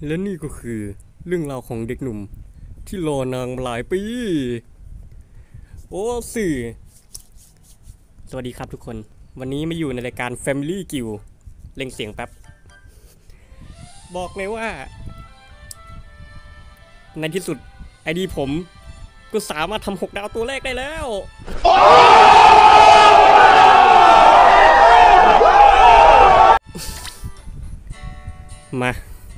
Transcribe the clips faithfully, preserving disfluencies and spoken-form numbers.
และนี่ก็คือเรื่องราวของเด็กหนุ่มที่รอนางหลายปีโอ้สื่อสวัสดีครับทุกคนวันนี้มาอยู่ในรายการ Family Guild เล่งเสียงแป๊บบอกเลยว่าในที่สุดไอดีผมก็สามารถทำหกดาวตัวแรกได้แล้วมา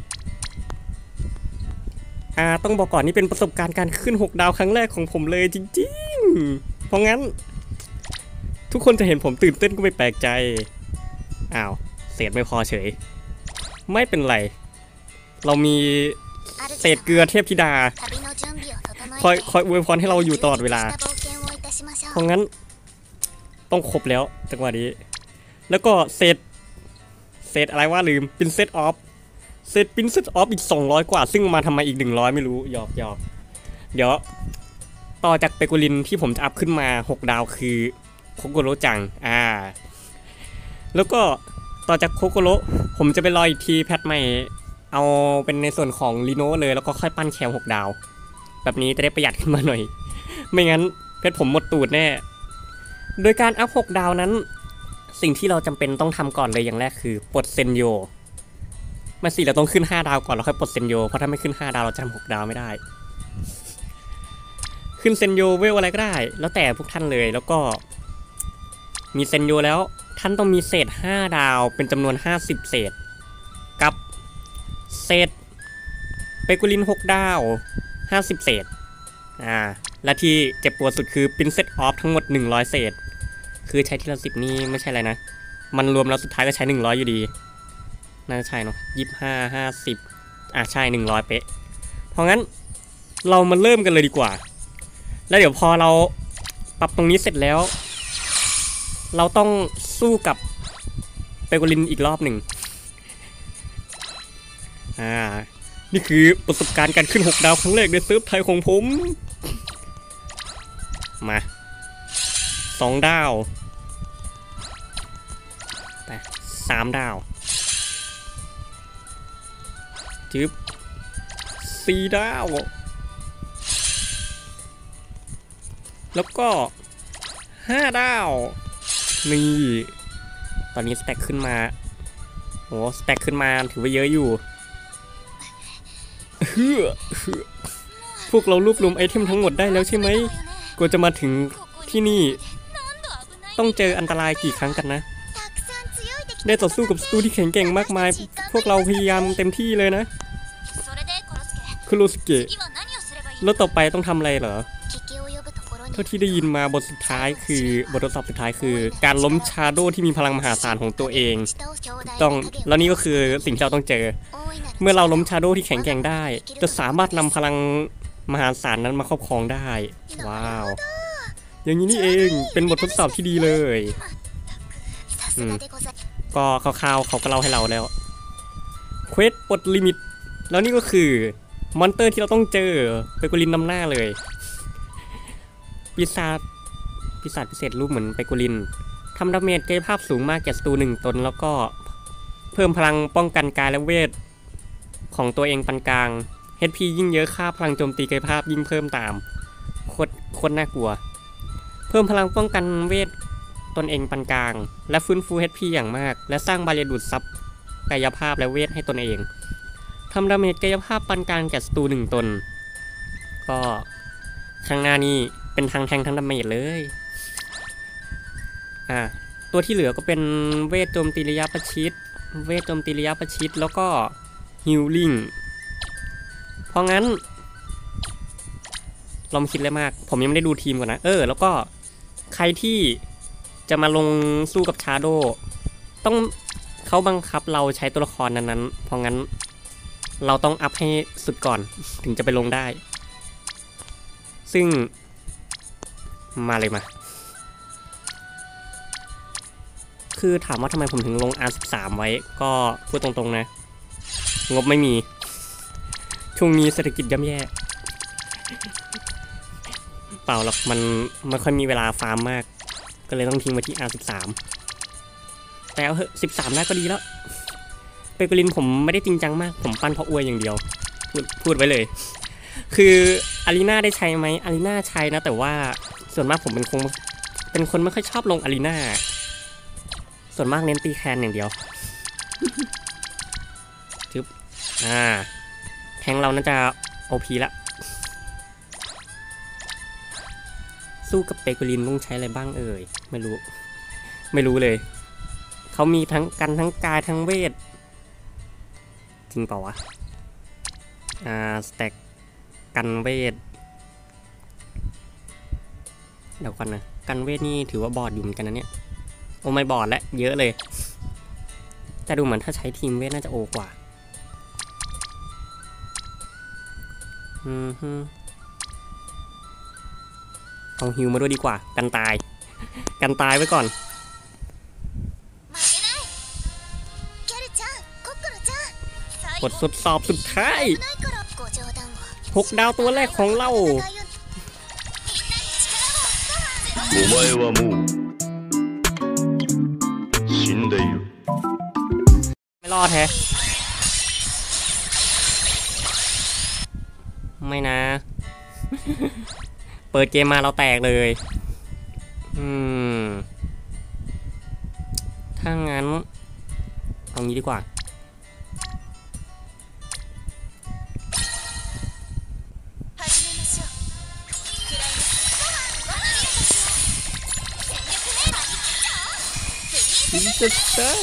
อ่าต้องบอกก่อนนี่เป็นประสบการณ์การขึ้นหกดาวครั้งแรกของผมเลยจริงๆเพราะงั้นทุกคนจะเห็นผมตื่นเต้นก็ไม่แปลกใจอ้าวเศษไม่พอเฉยไม่เป็นไรเรามีเศษเกลือเทพธิดาคอยคอยอวยพรให้เราอยู่ตลอดเวลาเพราะงั้นต้องครบแล้วจังหวะนี้แล้วก็เศษเศษอะไรว่าลืมเป็นเซตออฟเซตปิ้นเซตออฟอีกสองร้อยกว่าซึ่งมาทำไมอีกหนึ่งร้อยไม่รู้หยอกหยอกเดี๋ยวต่อจากเปกุลินที่ผมจะอัพขึ้นมาหกดาวคือโคโกโรจังอ่าแล้วก็ต่อจากโคโกโรผมจะไปรออีกทีแพทใหม่เอาเป็นในส่วนของลีโน่เลยแล้วก็ค่อยปั้นแคมหกดาวแบบนี้จะได้ประหยัดขึ้นมาหน่อยไม่งั้นเพชรผมหมดตูดแน่โดยการอัพหกดาวนั้นสิ่งที่เราจำเป็นต้องทำก่อนเลยอย่างแรกคือปลดเซนโยมาสิเราต้องขึ้นห้าดาวก่อนแล้วค่อยปลดเซนโยเพราะถ้าไม่ขึ้นห้าดาวเราจะทำหกดาวไม่ได้ขึ้นเซนโยเวลอะไรก็ได้แล้วแต่พวกท่านเลยแล้วก็มีเซนโยแล้วท่านต้องมีเศษห้าดาวเป็นจำนวนห้าสิบเศษกับเศษเปกุลินหกดาวห้าสิบเศษอ่าและที่เจ็บปวดสุดคือปินเซตออฟทั้งหมดหนึ่งร้อยเศษคือใช้ทีละสิบนี่ไม่ใช่อะไรนะมันรวมแล้วสุดท้ายก็ใช้หนึ่งร้อยอยู่ดีน่าจะใช่เนาะยี่สิบห้า ห้าสิบอ่ะใช่หนึ่งร้อยเป๊ะเพราะงั้นเรามาเริ่มกันเลยดีกว่าแล้วเดี๋ยวพอเราปรับตรงนี้เสร็จแล้วเราต้องสู้กับเปโกลินอีกรอบหนึ่งอ่านี่คือประสบการณ์การขึ้นหกดาวครั้งแรกในเซิร์ฟไทยของผมมาสองดาวไปสามดาวจึ๊บสี่ดาวแล้วก็ห้าดาวนี่ตอนนี้สแต็กขึ้นมาโอ้สแต็กขึ้นมาถือว่าเยอะอยู่เฮ้อพวกเรารวบรวมไอเทมทั้งหมดได้แล้วใช่ไหมกว่าจะมาถึงที่นี่ต้องเจออันตรายกี่ครั้งกันนะได้ต่อสู้กับศัตรูที่แข็งแกร่งมากมายพวกเราพยายามเต็มที่เลยนะคุโรสเกะแล้วต่อไปต้องทำอะไรเหรอเท่าที่ได้ยินมาบทสุดท้ายคือบททดสอบสุดท้ายคือการล้มชาโดที่มีพลังมหาศาลของตัวเองต้องแล้วนี่ก็คือสิ่งที่เราต้องเจอเมื่อเราล้มชาโดที่แข็งแกร่งได้จะสามารถนำพลังมหาศาลนั้นมาครอบครองได้ว้าวอย่างนี้นี่เองเป็นบททดสอบที่ดีเลยอืมก็คร่าวๆเขาก็เล่าให้เราแล้วเควสปลดลิมิตแล้วนี่ก็คือมอนเตอร์ที่เราต้องเจอเปโกลินนำหน้าเลยปีศาจปีศาจพิเศษรูปเหมือนเปโกลินทำดาเมจกายภาพสูงมากแก่ศัตรูหนึ่งตนแล้วก็เพิ่มพลังป้องกันกายและเวทของตัวเองปานกลาง เอช พี ยิ่งเยอะค่าพลังโจมตีกายภาพยิ่งเพิ่มตามโคตรโคตรน่ากลัวเพิ่มพลังป้องกันเวทตนเองปานกลางและฟื้นฟู เอช พี อย่างมากและสร้างบาเรียดูดซับกายภาพและเวทให้ตนเองทำดาเมจกายภาพปานกลางแก่ศัตรูหนึ่งตนก็ข้างหน้านี้เป็นทางแทงทั้งดาเมจเลยอ่าตัวที่เหลือก็เป็นเวทโจมตีระยะประชิดเวทโจมตีระยะประชิดแล้วก็ฮีลลิ่งเพราะงั้นเราไม่คิดเลยมากผมยังไม่ได้ดูทีมก่อนนะเออแล้วก็ใครที่จะมาลงสู้กับชาโดต้องเขาบังคับเราใช้ตัวละครนั้นๆเพราะงั้นเราต้องอัพให้สุดก่อนถึงจะไปลงได้ซึ่งมาเลยมาคือถามว่าทำไมผมถึงลง อาร์ สิบสาม ไว้ก็พูดตรงๆนะงบไม่มีช่วงนี้เศรษฐกิจย่ำแย่เปล่าหรอกมันไม่ค่อยมีเวลาฟาร์มมากก็เลยต้องทิ้งไว้ที่ อาร์ สิบสาม แต่เอาเหอะสิบสามได้ก็ดีแล้วเปโกลินผมไม่ได้จริงจังมากผมปั้นเพราะอวยอย่างเดียวพูดพูดไว้เลยคืออารีนาได้ใช้ไหมอารีนาใช้นะแต่ว่าส่วนมากผมเป็นคงเป็นคนไม่ค่อยชอบลงอารีนาส่วนมากเน้นตีแคนอย่างเดียวจึ๊บอ่าแทงเราน่าจะโอพีละสู้กับเปโกลินต้องใช้อะไรบ้างเอ่ยไม่รู้ไม่รู้เลยเขามีทั้งกันทั้งกายทั้งเวทจริงเปล่าวะอ่าสแต็กกันเวทเดี๋ยวก่อนนะกันเวทนี่ถือว่าบอดอยู่เหมือนกันนะเนี่ยโอ้ไม่บอดและเยอะเลยแต่ดูเหมือนถ้าใช้ทีมเวทน่าจะโอกว่าอืมฮึเอาฮิวมาด้วยดีกว่ากันตายกันตายไว้ก่อนบททดสอบสุดท้ายหกดาวตัวแรกของเราไม่รอดแฮะไม่นะ เปิดเกมมาเราแตกเลยอืมถ้างั้นเอางี้ดีกว่าจะใช่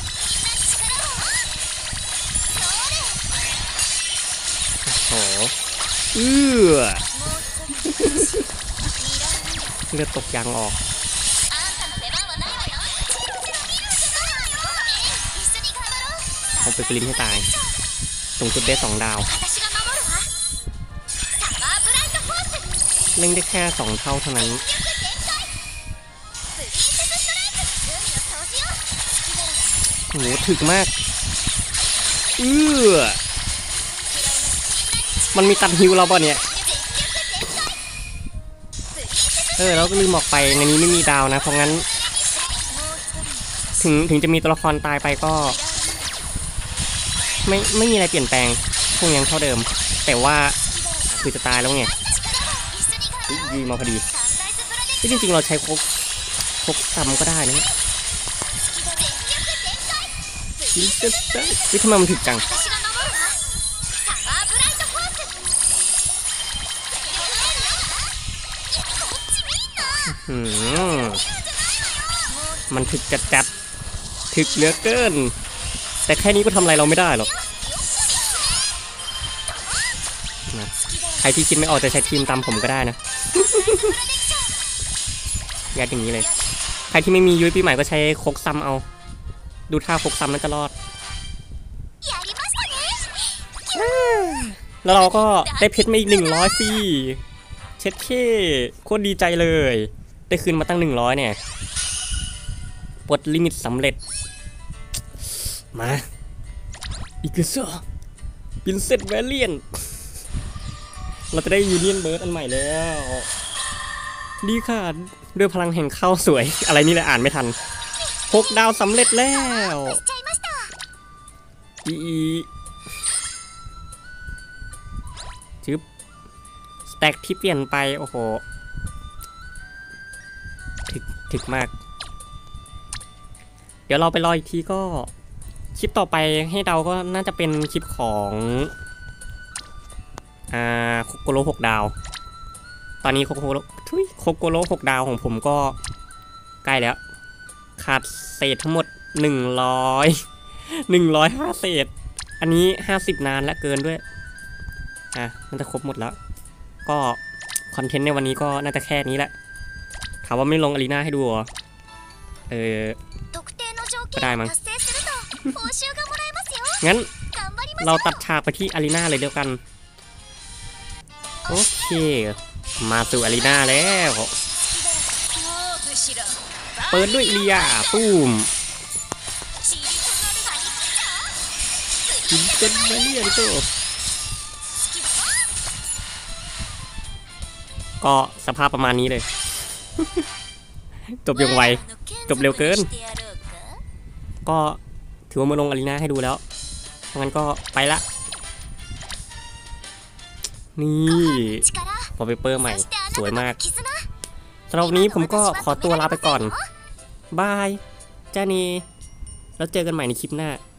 โอ้โหเอื้อเลือดตกยางออกเอาไปกลิ้นให้ตายตรงจุดเบสสองดาวเล่นได้แค่สองเท่าเท่านั้นโหถึกมากเอื้อมันมีตัดฮิวเราป่ะเนี่ยเออแล้วก็ลืมบอกไปในนี้ไม่มีดาวนะเพราะงั้นถึงถึงจะมีตัวละครตายไปก็ไม่ไม่มีอะไรเปลี่ยนแปลงพวกยังเท่าเดิมแต่ว่าคือจะตายแล้วไงยีมาพอดีที่จริงๆเราใช้คกคกซ้ำก็ได้นะวิทำไมมันถึกจังมันถึกจัดจัดถึกเหลือเกินแต่แค่นี้ก็ทำอะไรเราไม่ได้หรอกนะใครที่คิดไม่ออกจะใช้ทีมตามผมก็ได้นะ ยัดอย่างนี้เลยใครที่ไม่มียุ้ยปีใหม่ก็ใช้คกซ้ำเอาดูท่าคกซ้ำน่าจะรอดแล้วเราก็ได้เพชรมาอีกหนึ่งร้อยฟรีเช็ดเคโคตรดีใจเลยได้คืนมาตั้งหนึ่งร้อยเนี่ยปลดลิมิตสำเร็จมาอีกซะปินเซตแวลเลียนเราจะได้ยูเนียนเบิร์ดอันใหม่แล้วดีค่ะด้วยพลังแห่งข้าวสวยอะไรนี่แหละอ่านไม่ทันหกดาวสำเร็จแล้วอีจึ๊บสแต็กที่เปลี่ยนไปโอ้โหถึกถึกมากเดี๋ยวเราไปรออีกทีก็คลิปต่อไปให้เดาก็น่าจะเป็นคลิปของอ่าโคโกโร่หกดาวตอนนี้โคโกโร่ทุยโคโกโร่หกดาวของผมก็ใกล้แล้วขาดเศษทั้งหมดหนึ่งร้อยหนึ่งร้อยห้าเศษอันนี้ห้าสิบนานและเกินด้วยอ่ะมันจะครบหมดแล้วก็คอนเทนต์ในวันนี้ก็น่าจะแค่นี้แหละถามว่าไม่ลงอารีนาให้ดูเหรอเออก็ได้มั้งงั้นเราตัดฉากไปที่อารีนาเลยเดียวกันโอเคมาสู่อารีนาแล้วเปิดด้วยอิเลียตุ้มกินเต็มไปเนี่ยดิโต้ก็สภาพประมาณนี้เลย จบอย่างไวจบเร็วเกินก็ถือว่ามาลงอารีนาให้ดูแล้วงั้นก็ไปละนี่วอลเปเปอร์ใหม่สวยมากสำหรับวันนี้ผมก็ขอตัวลาไปก่อนบายจ้านีแล้วเจอกันใหม่ในคลิปหน้า